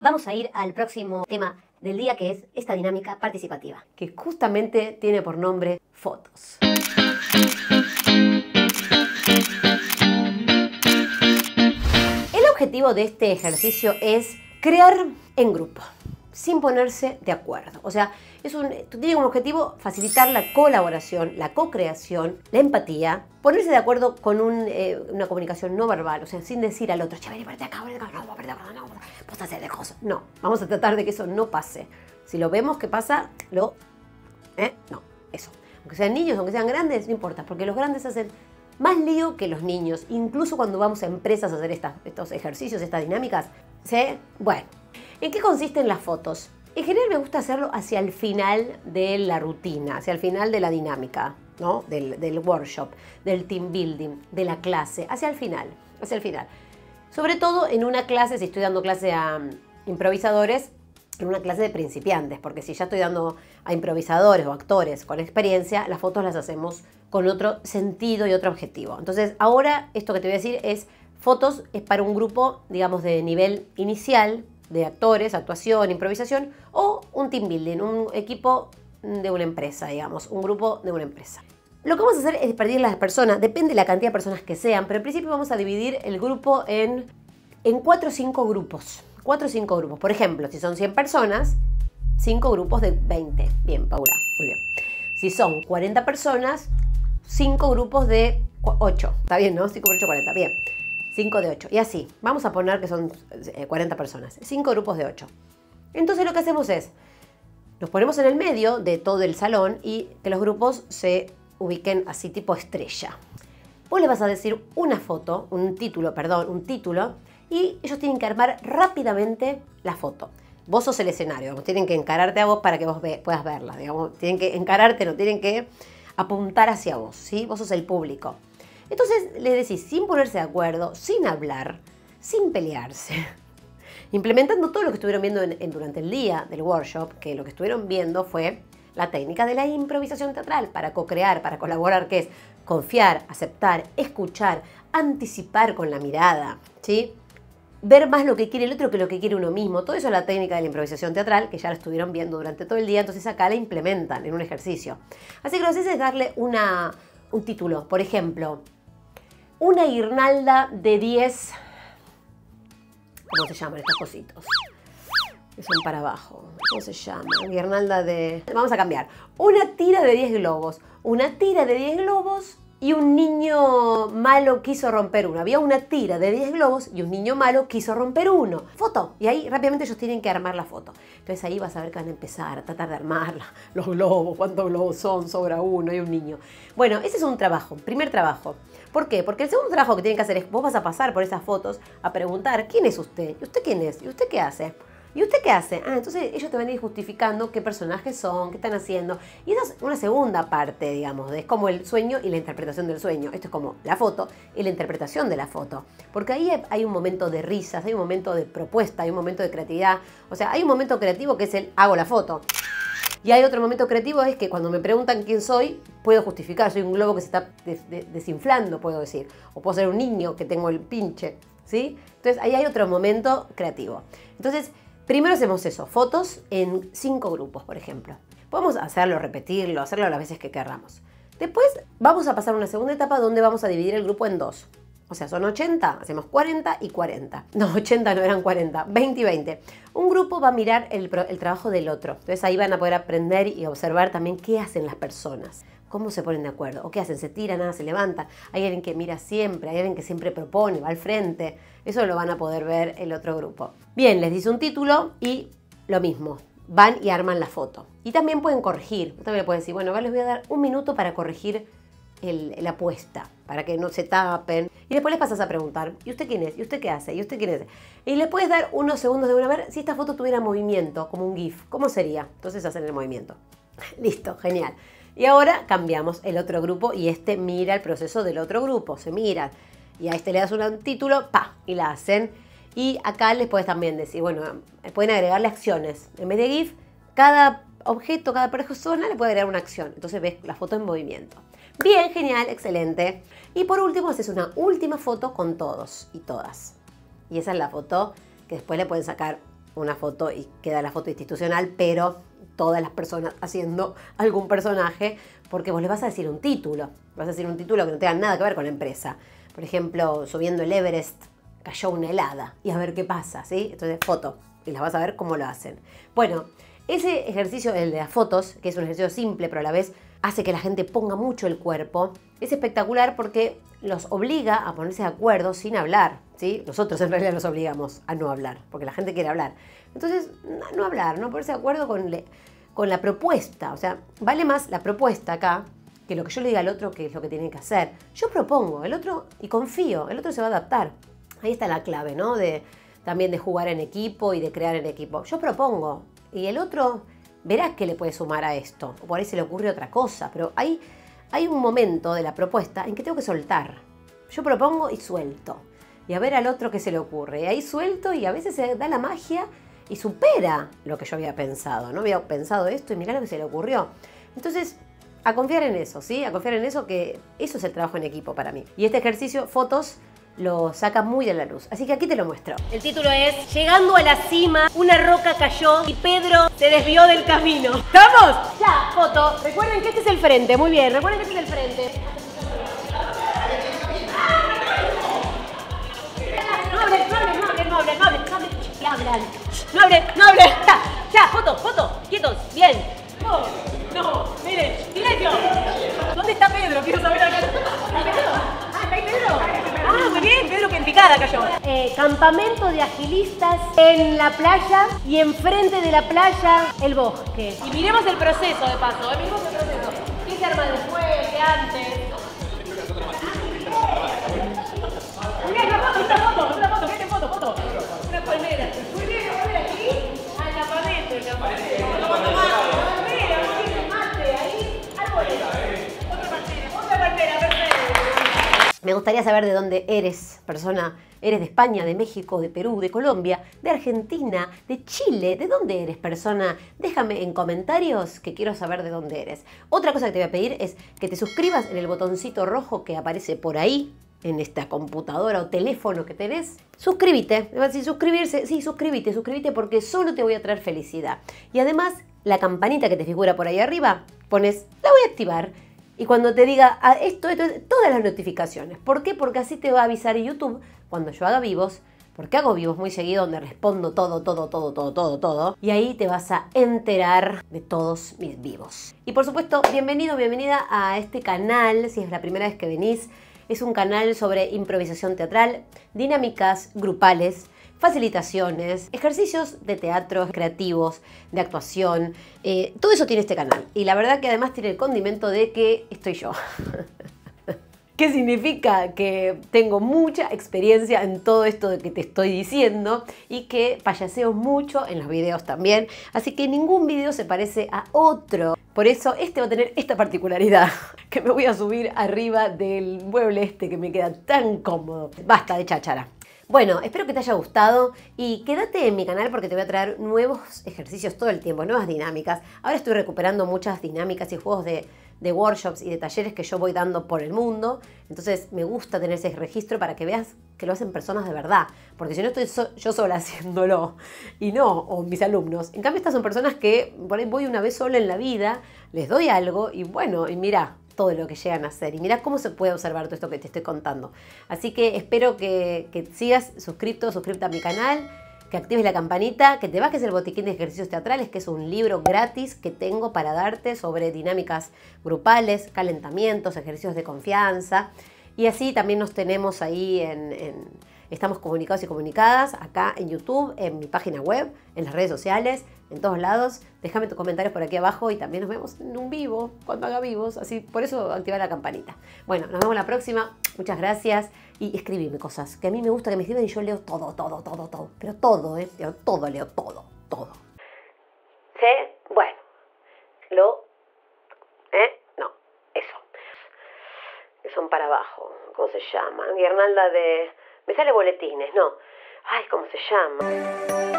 Vamos a ir al próximo tema del día, que es esta dinámica participativa, que justamente tiene por nombre fotos. El objetivo de este ejercicio es crear en grupo, sin ponerse de acuerdo. O sea, tiene como objetivo facilitar la colaboración, la co-creación, la empatía, ponerse de acuerdo con una comunicación no verbal, o sea, sin decir al otro, che, vení, ponete acá, no, ponete acá, no, vos haces de cosas. No, vamos a tratar de que eso no pase. Si lo vemos que pasa, no, eso. Aunque sean niños, aunque sean grandes, no importa, porque los grandes hacen más lío que los niños, incluso cuando vamos a empresas a hacer estos ejercicios, estas dinámicas. ¿Sí? Bueno, ¿en qué consisten las fotos? En general me gusta hacerlo hacia el final de la rutina, hacia el final de la dinámica, ¿no? Del workshop, del team building, de la clase, hacia el final. Sobre todo en una clase, si estoy dando clase a improvisadores, en una clase de principiantes, porque si ya estoy dando a improvisadores o actores con experiencia, las fotos las hacemos con otro sentido y otro objetivo. Entonces, ahora esto que te voy a decir fotos es para un grupo, digamos, de nivel inicial, de actores, actuación, improvisación, o un team building, un equipo de una empresa, digamos, un grupo de una empresa. Lo que vamos a hacer es dividir las personas, depende de la cantidad de personas que sean, pero en principio vamos a dividir el grupo en 4 o 5 grupos. 4 o 5 grupos. Por ejemplo, si son 100 personas, 5 grupos de 20. Bien, Paula, muy bien. Si son 40 personas, 5 grupos de 8. Está bien, ¿no? 5 por 8, 40. Bien. 5 de 8. Y así. Vamos a poner que son 40 personas. 5 grupos de 8. Entonces lo que hacemos es, nos ponemos en el medio de todo el salón y que los grupos se ubiquen así tipo estrella. Vos le vas a decir una foto, un título, y ellos tienen que armar rápidamente la foto. Vos sos el escenario, digamos, tienen que encararte a vos para que vos puedas verla, digamos, tienen que encararte, no tienen que apuntar hacia vos, ¿sí? Vos sos el público. Entonces les decís, sin ponerse de acuerdo, sin hablar, sin pelearse, implementando todo lo que estuvieron viendo durante el día del workshop, que lo que estuvieron viendo fue la técnica de la improvisación teatral para co-crear, para colaborar, que es confiar, aceptar, escuchar, anticipar con la mirada, ¿sí? Ver más lo que quiere el otro que lo que quiere uno mismo. Todo eso es la técnica de la improvisación teatral, que ya lo estuvieron viendo durante todo el día, entonces acá la implementan en un ejercicio. Así que lo que haces es darle un título. Por ejemplo, una guirnalda de 10... ¿Cómo se llaman estos cositos? Que son para abajo. ¿Cómo se llama? Guirnalda de... Vamos a cambiar. Una tira de 10 globos. Una tira de 10 globos y un niño malo quiso romper uno. Había una tira de 10 globos y un niño malo quiso romper uno. Foto. Y ahí rápidamente ellos tienen que armar la foto. Entonces ahí vas a ver que van a empezar a tratar de armar los globos. ¿Cuántos globos son? Sobra uno, hay un niño. Bueno, ese es un trabajo, primer trabajo. ¿Por qué? Porque el segundo trabajo que tienen que hacer es, vos vas a pasar por esas fotos a preguntar, ¿quién es usted? ¿Y usted quién es? ¿Y usted qué hace? ¿Y usted qué hace? Entonces ellos te van a ir justificando qué personajes son, qué están haciendo. Y esa es una segunda parte, digamos, es como el sueño y la interpretación del sueño. Esto es como la foto y la interpretación de la foto. Porque ahí hay un momento de risas, hay un momento de propuesta, hay un momento de creatividad. O sea, hay un momento creativo que es el hago la foto. Y hay otro momento creativo, es que cuando me preguntan quién soy, puedo justificar. Soy un globo que se está desinflando, puedo decir. O puedo ser un niño que tengo el pinche, ¿sí? Entonces ahí hay otro momento creativo. Entonces, primero hacemos eso, fotos en 5 grupos, por ejemplo. Podemos hacerlo, repetirlo, hacerlo las veces que queramos. Después vamos a pasar a una segunda etapa donde vamos a dividir el grupo en 2. O sea, son 80, hacemos 40 y 40. No, 80 no eran 40, 20 y 20. Un grupo va a mirar el trabajo del otro. Entonces ahí van a poder aprender y observar también qué hacen las personas. Cómo se ponen de acuerdo. O qué hacen, se tiran, se levantan. Hay alguien que mira siempre, hay alguien que siempre propone, va al frente. Eso lo van a poder ver el otro grupo. Bien, les dice un título y lo mismo. Van y arman la foto. Y también pueden corregir. También le pueden decir, bueno, les voy a dar un minuto para corregir la apuesta, para que no se tapen. Y después les pasas a preguntar, ¿y usted quién es? ¿Y usted qué hace? ¿Y usted quién es? Y les puedes dar unos segundos de ver si esta foto tuviera movimiento, como un GIF. ¿Cómo sería? Entonces hacen el movimiento. Listo, genial. Y ahora cambiamos el otro grupo y este mira el proceso del otro grupo. Se mira. Y a este le das un título, ¡pa! Y la hacen. Y acá les puedes también decir, bueno, pueden agregarle acciones. En vez de GIF, cada objeto, cada persona le puede agregar una acción. Entonces ves la foto en movimiento. Bien, genial, excelente. Y por último haces una última foto con todos y todas. Y esa es la foto que después le pueden sacar una foto y queda la foto institucional, pero todas las personas haciendo algún personaje, porque vos les vas a decir un título. Vas a decir un título que no tenga nada que ver con la empresa. Por ejemplo, subiendo el Everest cayó una helada y a ver qué pasa, ¿sí? Entonces, foto. Y las vas a ver cómo lo hacen. Bueno, ese ejercicio, el de las fotos, que es un ejercicio simple, pero a la vez hace que la gente ponga mucho el cuerpo, es espectacular porque los obliga a ponerse de acuerdo sin hablar, ¿sí? Nosotros en realidad los obligamos a no hablar, porque la gente quiere hablar. Entonces, no hablar, no ponerse de acuerdo con la propuesta. O sea, vale más la propuesta acá que lo que yo le diga al otro que es lo que tiene que hacer. Yo propongo, el otro, y confío, el otro se va a adaptar. Ahí está la clave, ¿no? También de jugar en equipo y de crear en equipo. Yo propongo, y el otro verá qué le puede sumar a esto. O por ahí se le ocurre otra cosa, pero hay un momento de la propuesta en que tengo que soltar. Yo propongo y suelto. Y a ver al otro qué se le ocurre. Y ahí suelto y a veces se da la magia y supera lo que yo había pensado. No había pensado esto y mirá lo que se le ocurrió. Entonces, a confiar en eso, ¿sí? A confiar en eso, que eso es el trabajo en equipo para mí. Y este ejercicio, fotos, lo saca muy a la luz. Así que aquí te lo muestro. El título es: llegando a la cima, una roca cayó y Pedro se desvió del camino. ¡Vamos! Ya, foto. Recuerden que este es el frente. Muy bien, recuerden que este es el frente. No hablen. Ya, foto. Quietos. Bien. No, miren, silencio. ¿Dónde está Pedro? Quiero saber acá. ¿Está ahí Pedro? Muy bien, Pedro que en picada cayó. Campamento de agilistas en la playa y enfrente de la playa el bosque. Y miremos el proceso de paso, miremos el proceso. ¿Qué se arma después, qué antes? Muy bien, otra foto, ¿qué foto? Una palmera. Muy bien, a ver aquí. Al campamento, el campamento. Me gustaría saber de dónde eres, persona. ¿Eres de España, de México, de Perú, de Colombia, de Argentina, de Chile? ¿De dónde eres, persona? Déjame en comentarios que quiero saber de dónde eres. Otra cosa que te voy a pedir es que te suscribas en el botoncito rojo que aparece por ahí, en esta computadora o teléfono que tenés. Suscríbete. Me vas a decir suscribirse. Sí, suscríbete porque solo te voy a traer felicidad. Y además, la campanita que te figura por ahí arriba, pones, la voy a activar. Y cuando te diga todas las notificaciones. ¿Por qué? Porque así te va a avisar YouTube cuando yo haga vivos. Porque hago vivos muy seguido donde respondo todo. Y ahí te vas a enterar de todos mis vivos. Y por supuesto, bienvenida a este canal, si es la primera vez que venís. Es un canal sobre improvisación teatral, dinámicas grupales, facilitaciones, ejercicios de teatro creativos, de actuación. Todo eso tiene este canal. Y la verdad que además tiene el condimento de que estoy yo. ¿Qué significa? Que tengo mucha experiencia en todo esto de que te estoy diciendo y que payaseo mucho en los videos también. Así que ningún video se parece a otro. Por eso este va a tener esta particularidad, que me voy a subir arriba del mueble este que me queda tan cómodo. Basta de cháchara. Bueno, espero que te haya gustado y quédate en mi canal porque te voy a traer nuevos ejercicios todo el tiempo, nuevas dinámicas. Ahora estoy recuperando muchas dinámicas y juegos de workshops y de talleres que yo voy dando por el mundo. Entonces me gusta tener ese registro para que veas que lo hacen personas de verdad. Porque si no estoy yo sola haciéndolo o mis alumnos. En cambio estas son personas que por ahí voy una vez sola en la vida, les doy algo y bueno, y mira todo lo que llegan a hacer. Y mirá cómo se puede observar todo esto que te estoy contando. Así que espero que sigas suscripta a mi canal, que actives la campanita, que te bajes el botiquín de ejercicios teatrales, que es un libro gratis que tengo para darte sobre dinámicas grupales, calentamientos, ejercicios de confianza. Y así también nos tenemos ahí estamos comunicados y comunicadas acá en YouTube, en mi página web, en las redes sociales, en todos lados. Déjame tus comentarios por aquí abajo y también nos vemos en un vivo, cuando haga vivos. Así, por eso activar la campanita. Bueno, nos vemos la próxima. Muchas gracias. Y escribime cosas, que a mí me gusta que me escriban y yo leo todo. Pero todo, leo todo. ¿Sí? Bueno. No, eso. Que son para abajo. ¿Cómo se llama? Guirnalda de... Me sale boletines, no. Ay, ¿cómo se llama?